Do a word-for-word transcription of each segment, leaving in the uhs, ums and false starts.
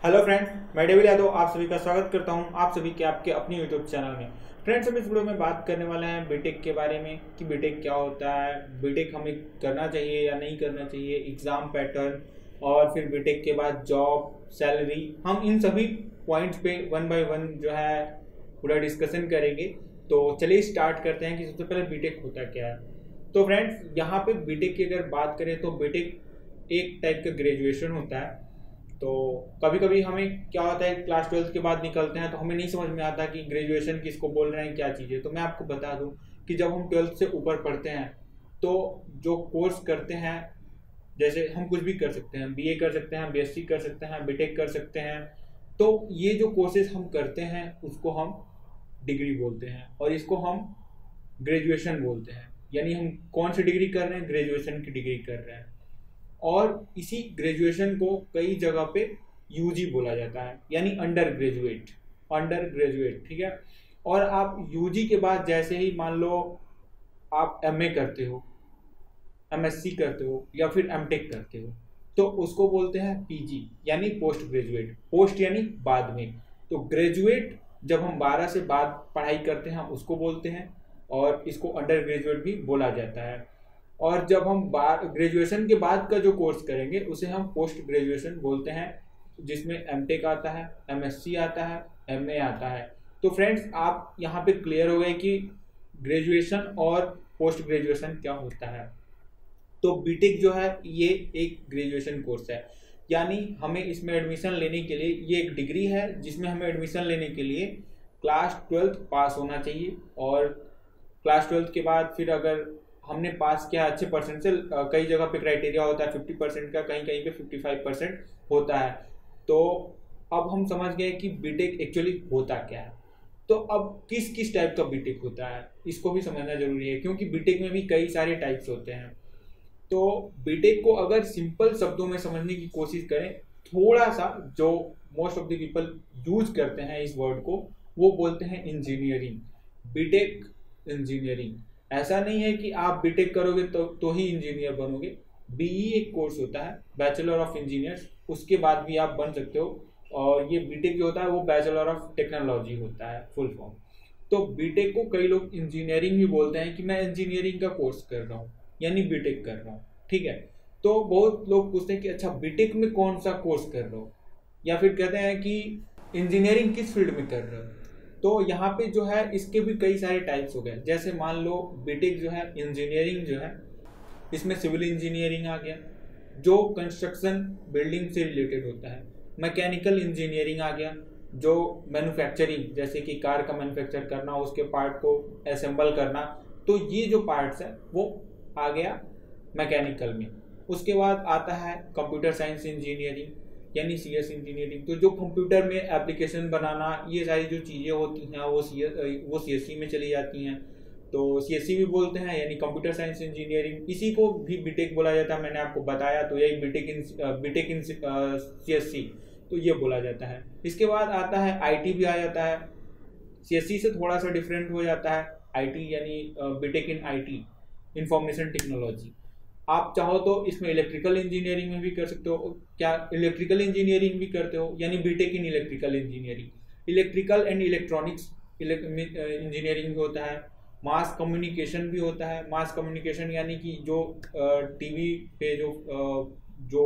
Hello friends, मैं Devil Yadav आप सभी का स्वागत करता हूं आप सभी के आपके अपने यूट्यूब चैनल में। फ्रेंड्स, हम इस वीडियो में बात करने वाले हैं बीटेक के बारे में कि बीटेक क्या होता है, बीटेक हमें करना चाहिए या नहीं करना चाहिए, एग्ज़ाम पैटर्न और फिर बीटेक के बाद जॉब, सैलरी। हम इन सभी पॉइंट्स पे वन बाय वन जो है पूरा डिस्कशन करेंगे। तो चलिए स्टार्ट करते हैं कि सबसे पहले बीटेक होता क्या है। तो फ्रेंड्स, यहाँ पे बीटेक की अगर बात करें तो बीटेक एक टाइप का ग्रेजुएशन होता है। तो कभी कभी हमें क्या होता है, क्लास ट्वेल्थ के बाद निकलते हैं तो हमें नहीं समझ में आता कि ग्रेजुएशन किसको बोल रहे हैं, क्या चीज़ है। तो मैं आपको बता दूं कि जब हम ट्वेल्थ से ऊपर पढ़ते हैं तो जो कोर्स करते हैं, जैसे हम कुछ भी कर सकते हैं, बीए कर सकते हैं, बीएससी कर सकते हैं, बीटेक कर सकते हैं। तो ये जो कोर्सेज हम करते हैं उसको हम डिग्री बोलते हैं और इसको हम ग्रेजुएशन बोलते हैं। यानी हम कौन सी डिग्री कर रहे हैं, ग्रेजुएशन की डिग्री कर रहे हैं। और इसी ग्रेजुएशन को कई जगह पे यूजी बोला जाता है, यानी अंडर ग्रेजुएट। अंडर ग्रेजुएट, ठीक है। और आप यूजी के बाद जैसे ही मान लो आप एमए करते हो, एमएससी करते हो या फिर एमटेक करते हो तो उसको बोलते हैं पीजी, यानी पोस्ट ग्रेजुएट। पोस्ट यानी बाद में, तो ग्रेजुएट जब हम बारह से बाद पढ़ाई करते हैं उसको बोलते हैं और इसको अंडर ग्रेजुएट भी बोला जाता है। और जब हम बार ग्रेजुएशन के बाद का जो कोर्स करेंगे उसे हम पोस्ट ग्रेजुएशन बोलते हैं, जिसमें एमटेक आता है, एमएससी आता है, एमए आता है। तो फ्रेंड्स, आप यहाँ पे क्लियर हो गए कि ग्रेजुएशन और पोस्ट ग्रेजुएशन क्या होता है। तो बीटेक जो है ये एक ग्रेजुएशन कोर्स है, यानी हमें इसमें एडमिशन लेने के लिए ये एक डिग्री है जिसमें हमें एडमिशन लेने के लिए क्लास ट्वेल्थ पास होना चाहिए। और क्लास ट्वेल्थ के बाद फिर अगर हमने पास किया अच्छे परसेंट से, कई जगह पे क्राइटेरिया होता है फिफ्टी परसेंट का, कहीं कहीं पे फिफ्टी फाइव परसेंट होता है। तो अब हम समझ गए कि बीटेक एक्चुअली होता क्या है। तो अब किस किस टाइप का बीटेक होता है इसको भी समझना जरूरी है, क्योंकि बीटेक में भी कई सारे टाइप्स होते हैं। तो बीटेक को अगर सिंपल शब्दों में समझने की कोशिश करें, थोड़ा सा जो most of the people use करते हैं इस वर्ड को, वो बोलते हैं इंजीनियरिंग। BTech engineering. ऐसा नहीं है कि आप बीटेक करोगे तो तो ही इंजीनियर बनोगे। बीई एक कोर्स होता है, बैचलर ऑफ इंजीनियर्स, उसके बाद भी आप बन सकते हो। और ये बीटेक जो होता है वो बैचलर ऑफ टेक्नोलॉजी होता है, फुल फॉर्म। तो बीटेक को कई लोग इंजीनियरिंग भी बोलते हैं कि मैं इंजीनियरिंग का कोर्स कर रहा हूँ, यानी बीटेक कर रहा हूँ, ठीक है। तो बहुत लोग पूछते हैं कि अच्छा बीटेक में कौन सा कोर्स कर रहे हो, या फिर कहते हैं कि इंजीनियरिंग किस फील्ड में कर रहे हो। तो यहाँ पे जो है इसके भी कई सारे टाइप्स हो गए। जैसे मान लो बीटेक जो है इंजीनियरिंग जो है, इसमें सिविल इंजीनियरिंग आ गया जो कंस्ट्रक्शन बिल्डिंग से रिलेटेड होता है। मैकेनिकल इंजीनियरिंग आ गया जो मैन्युफैक्चरिंग, जैसे कि कार का मैन्युफैक्चर करना, उसके पार्ट को असेंबल करना। तो ये जो पार्ट्स है वो आ गया मैकेनिकल में। उसके बाद आता है कंप्यूटर साइंस इंजीनियरिंग, यानी सी एस इंजीनियरिंग। तो जो कंप्यूटर में एप्लीकेशन बनाना, ये सारी जो चीज़ें होती हैं वो सी वो सी एस सी में चली जाती हैं। तो सी एस सी भी बोलते हैं, यानी कंप्यूटर साइंस इंजीनियरिंग। इसी को भी बीटेक बोला जाता है, मैंने आपको बताया। तो यही B Tech in B Tech in C S C, तो ये बोला जाता है। इसके बाद आता है आई टी भी आ जाता है, सी एस सी से थोड़ा सा डिफरेंट हो जाता है आई टी, यानी B Tech in I T, information technology. आप चाहो तो इसमें इलेक्ट्रिकल इंजीनियरिंग में भी कर सकते हो। क्या इलेक्ट्रिकल इंजीनियरिंग भी करते हो, यानी B Tech in electrical engineering. Electrical and electronics engineering भी होता है। मास कम्युनिकेशन भी होता है। मास कम्युनिकेशन यानी कि जो टीवी पे जो जो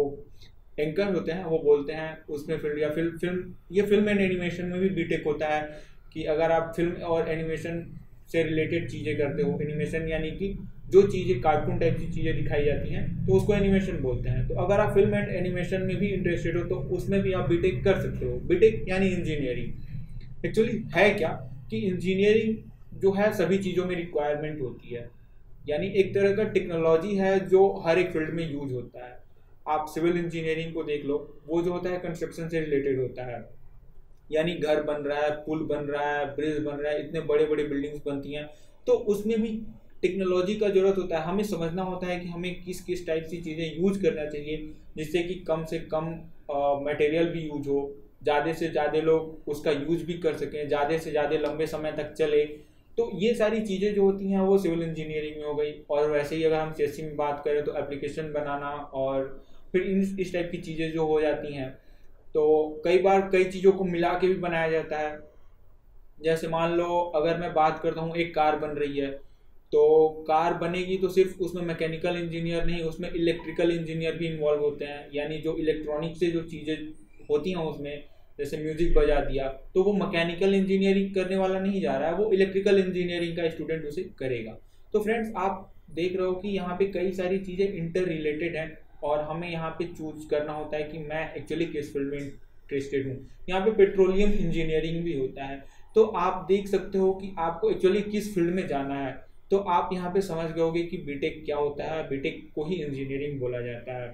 एंकर होते हैं वो बोलते हैं उसमें, फिल्म या फिल्म फिल्म ये फिल्म एंड एनिमेशन में भी बीटेक होता है। कि अगर आप फिल्म और एनिमेशन से रिलेटेड चीज़ें करते हो, एनिमेशन यानी कि जो चीज़ें कार्टून टाइप की चीज़ें दिखाई जाती हैं तो उसको एनिमेशन बोलते हैं। तो अगर आप फिल्म एंड एनिमेशन में भी इंटरेस्टेड हो तो उसमें भी आप बीटेक कर सकते हो। बीटेक यानी इंजीनियरिंग। एक्चुअली है क्या कि इंजीनियरिंग जो है सभी चीज़ों में रिक्वायरमेंट होती है, यानी एक तरह का टेक्नोलॉजी है जो हर एक फील्ड में यूज होता है। आप सिविल इंजीनियरिंग को देख लो, वो जो होता है कंस्ट्रक्शन से रिलेटेड होता है, यानी घर बन रहा है, पुल बन रहा है, ब्रिज बन रहा है, इतने बड़े बड़े बिल्डिंग्स बनती हैं। तो उसमें भी टेक्नोलॉजी का जरूरत होता है। हमें समझना होता है कि हमें किस किस टाइप की चीज़ें यूज करना चाहिए, जिससे कि कम से कम मटेरियल भी यूज हो, ज़्यादा से ज़्यादा लोग उसका यूज भी कर सकें, ज़्यादा से ज़्यादा लंबे समय तक चले। तो ये सारी चीज़ें जो होती हैं वो सिविल इंजीनियरिंग में हो गई। और वैसे ही अगर हम सी एस सी में बात करें तो एप्लीकेशन बनाना और फिर इन इस टाइप की चीज़ें जो हो जाती हैं तो कई बार कई चीज़ों को मिला के भी बनाया जाता है। जैसे मान लो अगर मैं बात करता हूँ, एक कार बन रही है, तो कार बनेगी तो सिर्फ उसमें मैकेनिकल इंजीनियर नहीं, उसमें इलेक्ट्रिकल इंजीनियर भी इन्वॉल्व होते हैं। यानी जो इलेक्ट्रॉनिक से जो चीज़ें होती हैं उसमें, जैसे म्यूजिक बजा दिया, तो वो मैकेनिकल इंजीनियरिंग करने वाला नहीं जा रहा है, वो इलेक्ट्रिकल इंजीनियरिंग का स्टूडेंट उसे करेगा। तो फ्रेंड्स, आप देख रहे हो कि यहाँ पे कई सारी चीज़ें इंटर रिलेटेड हैं और हमें यहाँ पे चूज करना होता है कि मैं एक्चुअली किस फील्ड में इंटरेस्टेड हूँ। यहाँ पे पेट्रोलियम इंजीनियरिंग भी होता है, तो आप देख सकते हो कि आपको एक्चुअली किस फील्ड में जाना है। तो आप यहाँ पे समझ गए होगे कि बीटेक क्या होता है, बीटेक को ही इंजीनियरिंग बोला जाता है।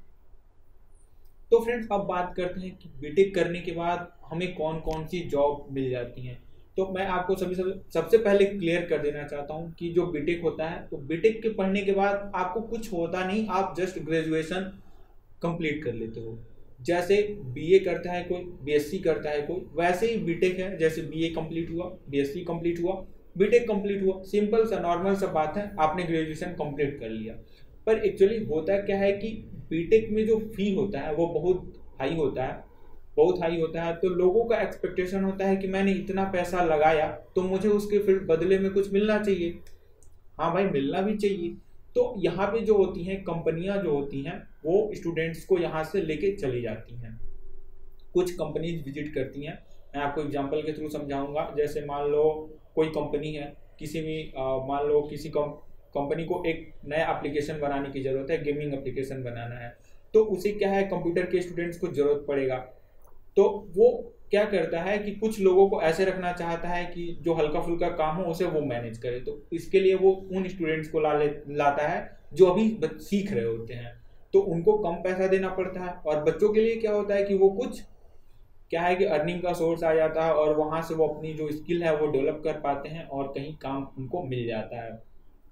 तो फ्रेंड्स, अब बात करते हैं कि बीटेक करने के बाद हमें कौन कौन सी जॉब मिल जाती हैं। तो मैं आपको सभी सब सबसे पहले क्लियर कर देना चाहता हूँ कि जो बीटेक होता है, तो बीटेक के पढ़ने के बाद आपको कुछ होता नहीं, आप जस्ट ग्रेजुएशन कंप्लीट कर लेते हो। जैसे बीए करता है कोई, बीएससी करता है कोई, वैसे ही बीटेक है। जैसे बीए कंप्लीट हुआ, बीएससी कंप्लीट हुआ, बीटेक कंप्लीट हुआ, सिंपल सा नॉर्मल सा बात है, आपने ग्रेजुएशन कंप्लीट कर लिया। पर एक्चुअली होता क्या है कि बीटेक में जो फी होता है वो बहुत हाई होता है, बहुत हाई होता है। तो लोगों का एक्सपेक्टेशन होता है कि मैंने इतना पैसा लगाया तो मुझे उसके फिर बदले में कुछ मिलना चाहिए। हाँ भाई, मिलना भी चाहिए। तो यहाँ पे जो होती हैं कंपनियां जो होती हैं, वो स्टूडेंट्स को यहाँ से लेके चली जाती हैं। कुछ कंपनीज विजिट करती हैं, मैं आपको एग्जांपल के थ्रू समझाऊंगा। जैसे मान लो कोई कंपनी है, किसी भी मान लो किसी कंपनी को एक नया एप्लीकेशन बनाने की ज़रूरत है, गेमिंग एप्लीकेशन बनाना है, तो उसे क्या है, कंप्यूटर के स्टूडेंट्स को ज़रूरत पड़ेगा। तो वो क्या करता है कि कुछ लोगों को ऐसे रखना चाहता है कि जो हल्का फुल्का काम हो उसे वो मैनेज करे। तो इसके लिए वो उन स्टूडेंट्स को ला ले लाता है जो अभी सीख रहे होते हैं, तो उनको कम पैसा देना पड़ता है। और बच्चों के लिए क्या होता है कि वो कुछ क्या है कि अर्निंग का सोर्स आ जाता है और वहाँ से वो अपनी जो स्किल है वो डेवलप कर पाते हैं और कहीं काम उनको मिल जाता है।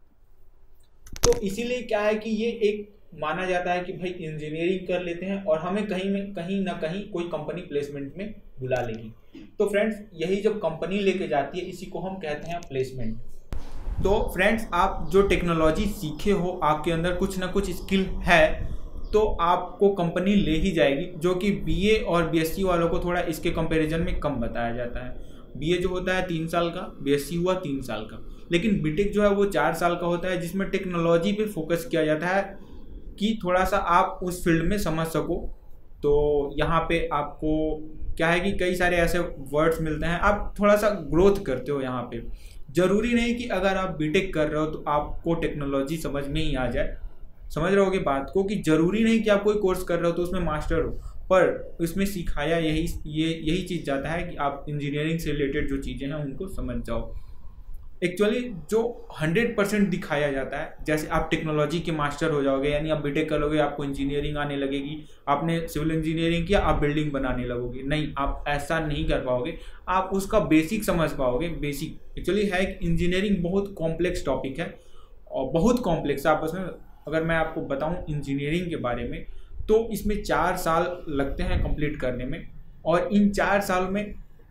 तो इसीलिए क्या है कि ये एक माना जाता है कि भाई इंजीनियरिंग कर लेते हैं और हमें कहीं में कहीं ना कहीं कोई कंपनी प्लेसमेंट में बुला लेगी। तो फ्रेंड्स, यही जब कंपनी लेके जाती है, इसी को हम कहते हैं प्लेसमेंट। तो फ्रेंड्स, आप जो टेक्नोलॉजी सीखे हो, आपके अंदर कुछ ना कुछ स्किल है, तो आपको कंपनी ले ही जाएगी, जो कि बीए और बीएससी वालों को थोड़ा इसके कंपैरिजन में कम बताया जाता है। बीए जो होता है तीन साल का, बीएससी हुआ तीन साल का, लेकिन बीटेक जो है वो चार साल का होता है, जिसमें टेक्नोलॉजी पे फोकस किया जाता है कि थोड़ा सा आप उस फील्ड में समझ सको। तो यहाँ पे आपको क्या है कि कई सारे ऐसे वर्ड्स मिलते हैं, आप थोड़ा सा ग्रोथ करते हो यहाँ पे। ज़रूरी नहीं कि अगर आप बीटेक कर रहे हो तो आपको टेक्नोलॉजी समझ में ही आ जाए। समझ रहे होगे बात को, कि ज़रूरी नहीं कि आप कोई कोर्स कर रहे हो तो उसमें मास्टर हो, पर इसमें सिखाया यही ये यही चीज़ जाता है कि आप इंजीनियरिंग से रिलेटेड जो चीज़ें हैं उनको समझ जाओ। एक्चुअली जो हंड्रेड परसेंट दिखाया जाता है, जैसे आप टेक्नोलॉजी के मास्टर हो जाओगे, यानी आप बीटेक करोगे, आपको इंजीनियरिंग आने लगेगी, आपने सिविल इंजीनियरिंग किया, आप बिल्डिंग बनाने लगोगे। नहीं, आप ऐसा नहीं कर पाओगे, आप उसका बेसिक समझ पाओगे। बेसिक एक्चुअली है कि इंजीनियरिंग बहुत कॉम्प्लेक्स टॉपिक है और बहुत कॉम्प्लेक्स है आपस में। अगर मैं आपको बताऊं इंजीनियरिंग के बारे में, तो इसमें चार साल लगते हैं कंप्लीट करने में, और इन चार साल में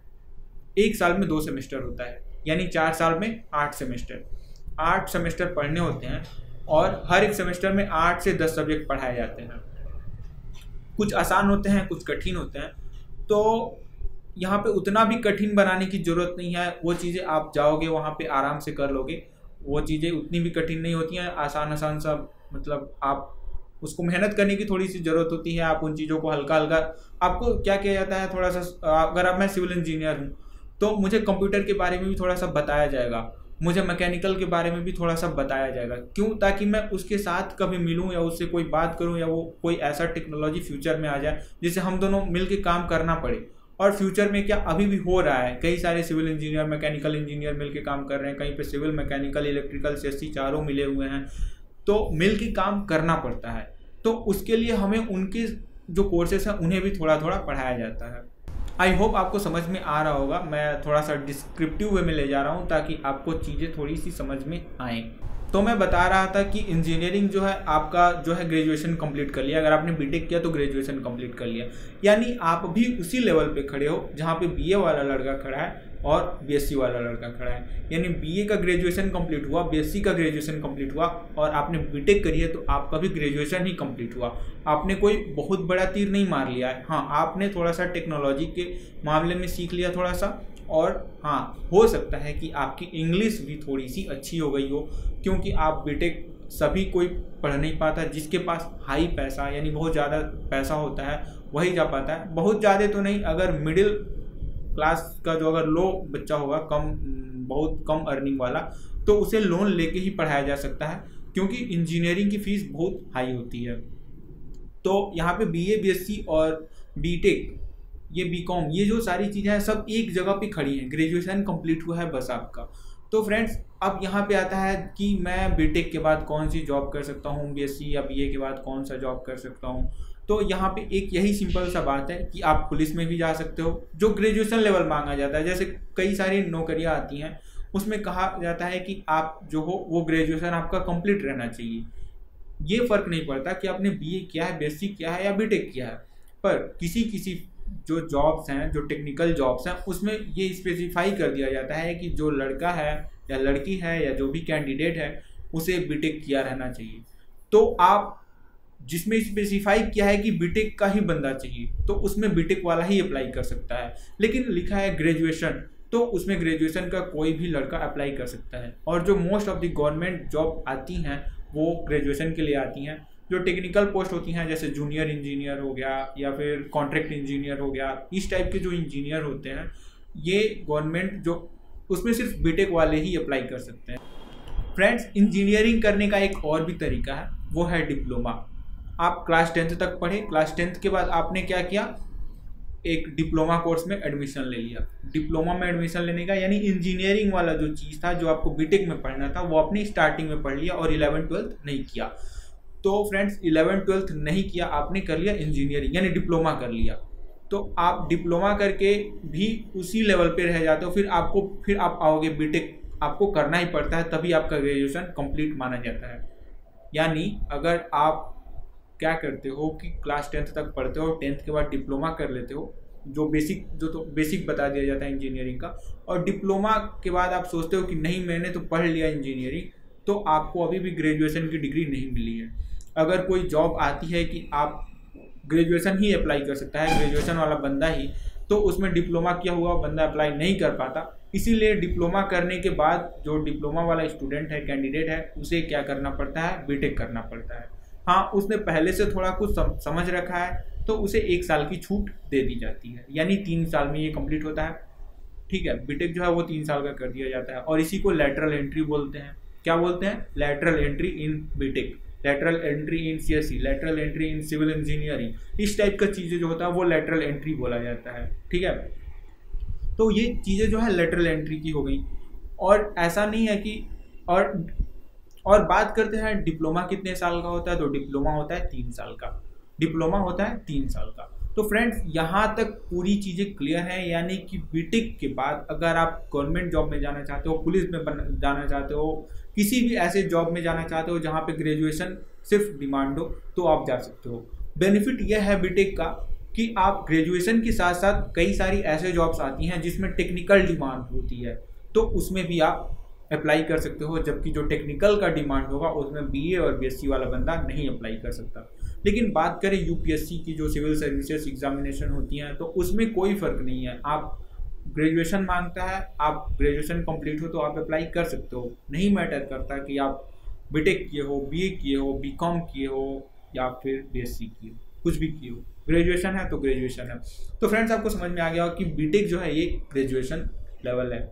एक साल में दो सेमेस्टर होता है, यानी चार साल में आठ सेमेस्टर आठ सेमेस्टर पढ़ने होते हैं, और हर एक सेमेस्टर में आठ से दस सब्जेक्ट पढ़ाए जाते हैं। कुछ आसान होते हैं, कुछ कठिन होते हैं। तो यहाँ पे उतना भी कठिन बनाने की ज़रूरत नहीं है, वो चीज़ें आप जाओगे वहाँ पे आराम से कर लोगे। वो चीज़ें उतनी भी कठिन नहीं होती हैं, आसान आसान सा, मतलब आप उसको मेहनत करने की थोड़ी सी ज़रूरत होती है। आप उन चीज़ों को हल्का हल्का, आपको क्या किया जाता है, थोड़ा सा, अगर अब मैं सिविल इंजीनियर हूँ तो मुझे कंप्यूटर के बारे में भी थोड़ा सा बताया जाएगा, मुझे मैकेनिकल के बारे में भी थोड़ा सा बताया जाएगा। क्यों? ताकि मैं उसके साथ कभी मिलूं या उससे कोई बात करूं, या वो कोई ऐसा टेक्नोलॉजी फ्यूचर में आ जाए जिससे हम दोनों मिलके काम करना पड़े। और फ्यूचर में क्या अभी भी हो रहा है, कई सारे सिविल इंजीनियर, मैकेनिकल इंजीनियर मिलके काम कर रहे हैं, कहीं पे सिविल, मैकेनिकल, इलेक्ट्रिकल, सीएससी चारों मिले हुए हैं, तो मिल के काम करना पड़ता है। तो उसके लिए हमें उनके जो कोर्सेस हैं उन्हें भी थोड़ा थोड़ा पढ़ाया जाता है। आई होप आपको समझ में आ रहा होगा, मैं थोड़ा सा डिस्क्रिप्टिव वे में ले जा रहा हूँ ताकि आपको चीज़ें थोड़ी सी समझ में आएँ। तो मैं बता रहा था कि इंजीनियरिंग जो है आपका जो है ग्रेजुएशन कंप्लीट कर लिया, अगर आपने बीटेक किया तो ग्रेजुएशन कंप्लीट कर लिया, यानी आप भी उसी लेवल पे खड़े हो जहाँ पे बीए वाला लड़का खड़ा है और बीएससी वाला लड़का खड़ा है। यानी बीए का ग्रेजुएशन कंप्लीट हुआ, बीएससी का ग्रेजुएशन कंप्लीट हुआ और आपने बीटेक करी है तो आपका भी ग्रेजुएशन ही कंप्लीट हुआ। आपने कोई बहुत बड़ा तीर नहीं मार लिया है। हाँ, आपने थोड़ा सा टेक्नोलॉजी के मामले में सीख लिया थोड़ा सा, और हाँ, हो सकता है कि आपकी इंग्लिश भी थोड़ी सी अच्छी हो गई हो, क्योंकि आप बीटेक सभी कोई पढ़ नहीं पाता। जिसके पास हाई पैसा यानी बहुत ज़्यादा पैसा होता है वही जा पाता है। बहुत ज़्यादा तो नहीं, अगर मिडिल क्लास का जो अगर लो बच्चा होगा, कम बहुत कम अर्निंग वाला, तो उसे लोन लेके ही पढ़ाया जा सकता है, क्योंकि इंजीनियरिंग की फ़ीस बहुत हाई होती है। तो यहाँ पे बीए, बीएससी और बीटेक, ये बीकॉम, ये जो सारी चीज़ें हैं सब एक जगह पे खड़ी हैं। ग्रेजुएशन कंप्लीट हुआ है बस आपका। तो फ्रेंड्स, अब यहाँ पे आता है कि मैं बीटेक के बाद कौन सी जॉब कर सकता हूँ, बीएससी या बीए के बाद कौन सा जॉब कर सकता हूँ। तो यहाँ पे एक यही सिंपल सा बात है कि आप पुलिस में भी जा सकते हो, जो ग्रेजुएशन लेवल मांगा जाता है। जैसे कई सारी नौकरियाँ आती हैं, उसमें कहा जाता है कि आप जो हो वो ग्रेजुएशन आपका कंप्लीट रहना चाहिए। ये फ़र्क नहीं पड़ता कि आपने बीए किया है, बीएससी किया है या बीटेक किया है, पर किसी किसी जो जॉब्स हैं, जो टेक्निकल जॉब्स हैं, उसमें ये स्पेसिफाई कर दिया जाता है कि जो लड़का है या लड़की है या जो भी कैंडिडेट है उसे बीटेक किया रहना चाहिए। तो आप जिसमें स्पेसिफाई किया है कि बीटेक का ही बंदा चाहिए, तो उसमें बीटेक वाला ही अप्लाई कर सकता है। लेकिन लिखा है ग्रेजुएशन, तो उसमें ग्रेजुएशन का कोई भी लड़का अप्लाई कर सकता है। और जो most of the government job आती हैं वो ग्रेजुएशन के लिए आती हैं। जो टेक्निकल पोस्ट होती हैं, जैसे जूनियर इंजीनियर हो गया या फिर कॉन्ट्रैक्ट इंजीनियर हो गया, इस टाइप के जो इंजीनियर होते हैं, ये गवर्नमेंट जो उसमें सिर्फ बीटेक वाले ही अप्लाई कर सकते हैं। फ्रेंड्स, इंजीनियरिंग करने का एक और भी तरीका है, वो है डिप्लोमा। आप क्लास टेंथ तक पढ़े, क्लास टेंथ के बाद आपने क्या किया, एक डिप्लोमा कोर्स में एडमिशन ले लिया। डिप्लोमा में एडमिशन लेने का यानी इंजीनियरिंग वाला जो चीज़ था, जो आपको बीटेक में पढ़ना था, वो आपने स्टार्टिंग में पढ़ लिया और इलेवन ट्वेल्थ नहीं किया। तो फ्रेंड्स, इलेवन ट्वेल्थ नहीं किया, आपने कर लिया इंजीनियरिंग यानी डिप्लोमा कर लिया। तो आप डिप्लोमा करके भी उसी लेवल पे रह जाते हो, फिर आपको फिर आप आओगे बीटेक, आपको करना ही पड़ता है, तभी आपका ग्रेजुएशन कंप्लीट माना जाता है। यानी अगर आप क्या करते हो कि क्लास टेंथ तक पढ़ते हो, टेंथ के बाद डिप्लोमा कर लेते हो, जो बेसिक जो तो बेसिक बता दिया जाता है इंजीनियरिंग का, और डिप्लोमा के बाद आप सोचते हो कि नहीं मैंने तो पढ़ लिया इंजीनियरिंग, तो आपको अभी भी ग्रेजुएशन की डिग्री नहीं मिली है। अगर कोई जॉब आती है कि आप ग्रेजुएशन ही अप्लाई कर सकता है, ग्रेजुएशन वाला बंदा ही, तो उसमें डिप्लोमा किया हुआ बंदा अप्लाई नहीं कर पाता। इसीलिए डिप्लोमा करने के बाद जो डिप्लोमा वाला स्टूडेंट है, कैंडिडेट है, उसे क्या करना पड़ता है, बीटेक करना पड़ता है। हाँ, उसने पहले से थोड़ा कुछ समझ रखा है तो उसे एक साल की छूट दे दी जाती है, यानी तीन साल में ये कंप्लीट होता है। ठीक है, बीटेक जो है वो तीन साल का कर दिया जाता है, और इसी को लैटरल एंट्री बोलते हैं। क्या बोलते हैं? Lateral entry in B Tech, lateral entry in CSC, lateral entry in civil engineering. इस टाइप का चीज़ें जो होता है वो लैटरल एंट्री बोला जाता है। ठीक है, तो ये चीज़ें जो है लैटरल एंट्री की हो गई। और ऐसा नहीं है कि और और बात करते हैं डिप्लोमा कितने साल का होता है, तो डिप्लोमा होता है तीन साल का। डिप्लोमा होता है तीन साल का। तो फ्रेंड्स, यहाँ तक पूरी चीज़ें क्लियर हैं, यानी कि बीटेक के बाद अगर आप गवर्नमेंट जॉब में जाना चाहते हो, पुलिस में जाना चाहते हो, किसी भी ऐसे जॉब में जाना चाहते हो जहाँ पे ग्रेजुएशन सिर्फ डिमांड हो, तो आप जा सकते हो। बेनिफिट यह है बीटेक का कि आप ग्रेजुएशन के साथ साथ कई सारी ऐसे जॉब्स आती हैं जिसमें टेक्निकल डिमांड होती है, तो उसमें भी आप अप्लाई कर सकते हो। जबकि जो टेक्निकल का डिमांड होगा उसमें बीए और बीएससी वाला बंदा नहीं अप्लाई कर सकता। लेकिन बात करें यूपीएससी की, जो सिविल सर्विसेज एग्जामिनेशन होती हैं, तो उसमें कोई फ़र्क नहीं है। आप ग्रेजुएशन मांगता है, आप ग्रेजुएशन कंप्लीट हो तो आप अप्लाई कर सकते हो। नहीं मैटर करता कि आप बीटेक किए हो, बीए किए हो, बीकॉम किए हो या फिर बीएससी किए हो, कुछ भी किए हो, ग्रेजुएशन है तो ग्रेजुएशन है। तो फ्रेंड्स, आपको समझ में आ गया कि बीटेक जो है ये ग्रेजुएशन लेवल है।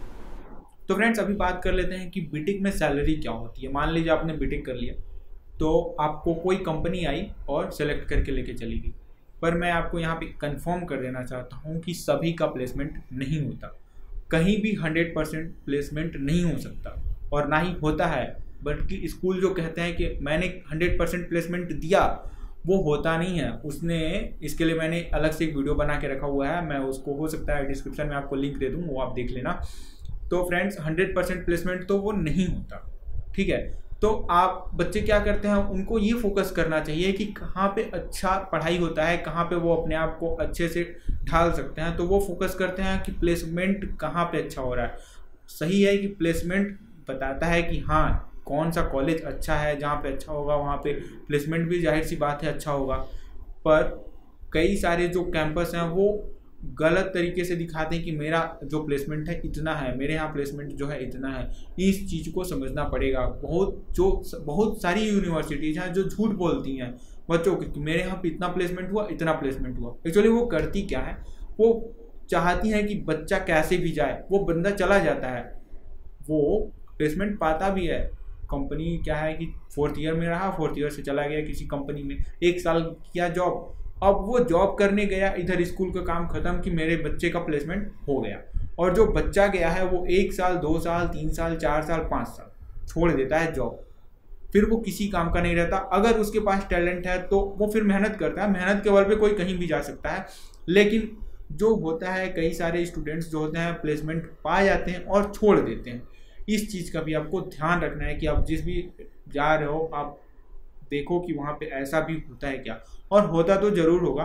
तो फ्रेंड्स, अभी बात कर लेते हैं कि बीटेक में सैलरी क्या होती है। मान लीजिए आपने बीटेक कर लिया, तो आपको कोई कंपनी आई और सेलेक्ट करके लेके चली गई, पर मैं आपको यहाँ पे कंफर्म कर देना चाहता हूँ कि सभी का प्लेसमेंट नहीं होता। कहीं भी हंड्रेड परसेंट प्लेसमेंट नहीं हो सकता, और ना ही होता है। बल्कि स्कूल जो कहते हैं कि मैंने हंड्रेड परसेंट प्लेसमेंट दिया, वो होता नहीं है। उसने इसके लिए मैंने अलग से एक वीडियो बना के रखा हुआ है, मैं उसको हो सकता है डिस्क्रिप्शन में आपको लिंक दे दूँ, वो आप देख लेना। तो फ्रेंड्स, हंड्रेड परसेंट प्लेसमेंट तो वो नहीं होता। ठीक है। तो आप बच्चे क्या करते हैं, उनको ये फोकस करना चाहिए कि कहाँ पे अच्छा पढ़ाई होता है, कहाँ पे वो अपने आप को अच्छे से ढाल सकते हैं। तो वो फोकस करते हैं कि प्लेसमेंट कहाँ पे अच्छा हो रहा है। सही है कि प्लेसमेंट बताता है कि हाँ कौन सा कॉलेज अच्छा है, जहाँ पे अच्छा होगा वहाँ पे प्लेसमेंट भी जाहिर सी बात है अच्छा होगा। पर कई सारे जो कैंपस हैं वो गलत तरीके से दिखाते हैं कि मेरा जो प्लेसमेंट है इतना है, मेरे यहाँ प्लेसमेंट जो है इतना है। इस चीज़ को समझना पड़ेगा। बहुत जो बहुत सारी यूनिवर्सिटीज़ हैं जो झूठ बोलती हैं बच्चों की कि मेरे यहाँ पे इतना प्लेसमेंट हुआ, इतना प्लेसमेंट हुआ। एक्चुअली वो करती क्या है, वो चाहती हैं कि बच्चा कैसे भी जाए, वो बंदा चला जाता है, वो प्लेसमेंट पाता भी है। कंपनी क्या है कि फोर्थ ईयर में रहा, फोर्थ ईयर से चला गया किसी कंपनी में, एक साल किया जॉब, अब वो जॉब करने गया, इधर स्कूल का काम खत्म कि मेरे बच्चे का प्लेसमेंट हो गया। और जो बच्चा गया है वो एक साल, दो साल, तीन साल, चार साल, पाँच साल छोड़ देता है जॉब, फिर वो किसी काम का नहीं रहता। अगर उसके पास टैलेंट है तो वो फिर मेहनत करता है, मेहनत के बल पे कोई कहीं भी जा सकता है। लेकिन जो होता है, कई सारे स्टूडेंट्स जो होते हैं प्लेसमेंट पा जाते हैं और छोड़ देते हैं। इस चीज़ का भी आपको ध्यान रखना है कि आप जिस भी जा रहे हो आप देखो कि वहाँ पे ऐसा भी होता है क्या, और होता तो ज़रूर होगा।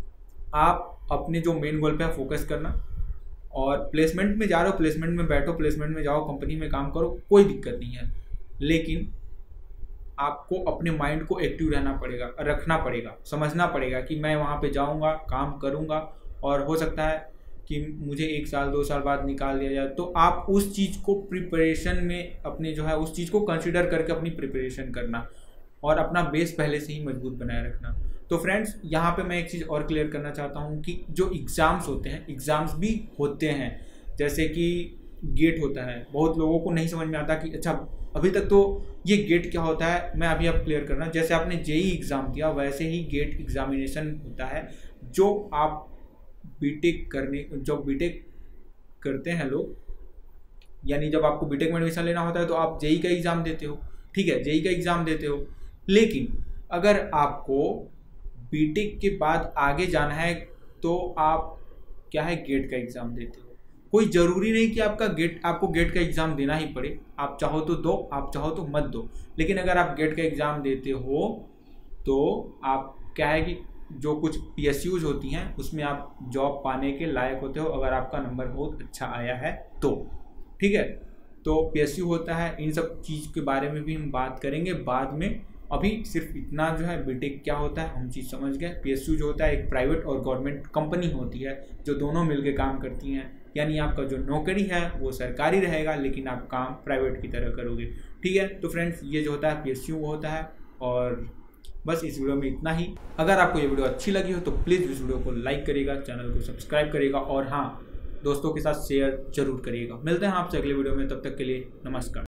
आप अपने जो मेन गोल पे है फोकस करना, और प्लेसमेंट में जा रहे हो प्लेसमेंट में बैठो, प्लेसमेंट में जाओ, कंपनी में काम करो, कोई दिक्कत नहीं है। लेकिन आपको अपने माइंड को एक्टिव रहना पड़ेगा, रखना पड़ेगा, समझना पड़ेगा कि मैं वहाँ पे जाऊँगा, काम करूँगा, और हो सकता है कि मुझे एक साल दो साल बाद निकाल दिया जाए। तो आप उस चीज़ को प्रिपरेशन में अपने जो है उस चीज़ को कंसिडर करके अपनी प्रिपरेशन करना, और अपना बेस पहले से ही मजबूत बनाए रखना। तो फ्रेंड्स, यहाँ पे मैं एक चीज़ और क्लियर करना चाहता हूँ कि जो एग्ज़ाम्स होते हैं, एग्ज़ाम्स भी होते हैं, जैसे कि गेट होता है। बहुत लोगों को नहीं समझ में आता कि अच्छा अभी तक तो ये गेट क्या होता है, मैं अभी आप क्लियर करना। जैसे आपने जेई एग्ज़ाम दिया वैसे ही गेट एग्जामिनेशन होता है, जो आप बीटेक करने जो बीटेक करते हैं लोग, यानी जब आपको बीटेक में एडमिशन लेना होता है तो आप जेई का एग्ज़ाम देते हो, ठीक है, जेई का एग्ज़ाम देते हो। लेकिन अगर आपको बीटेक के बाद आगे जाना है तो आप क्या है गेट का एग्ज़ाम देते हो। कोई ज़रूरी नहीं कि आपका गेट आपको गेट का एग्ज़ाम देना ही पड़े, आप चाहो तो दो, आप चाहो तो मत दो। लेकिन अगर आप गेट का एग्ज़ाम देते हो तो आप क्या है कि जो कुछ पीएसयूज होती हैं उसमें आप जॉब पाने के लायक होते हो, अगर आपका नंबर बहुत अच्छा आया है तो, ठीक है। तो पीएसयू होता है, इन सब चीज़ के बारे में भी हम बात करेंगे बाद में। अभी सिर्फ इतना जो है बीटेक क्या होता है हम चीज़ समझ गए। पीएसयू जो होता है एक प्राइवेट और गवर्नमेंट कंपनी होती है जो दोनों मिलकर काम करती हैं, यानी आपका जो नौकरी है वो सरकारी रहेगा लेकिन आप काम प्राइवेट की तरह करोगे, ठीक है। तो फ्रेंड्स, ये जो होता है पीएसयू वो होता है। और बस इस वीडियो में इतना ही। अगर आपको ये वीडियो अच्छी लगी हो तो प्लीज़ इस वीडियो को लाइक करिएगा, चैनल को सब्सक्राइब करिएगा, और हाँ दोस्तों के साथ शेयर जरूर करिएगा। मिलते हैं आपसे अगले वीडियो में, तब तक के लिए नमस्कार।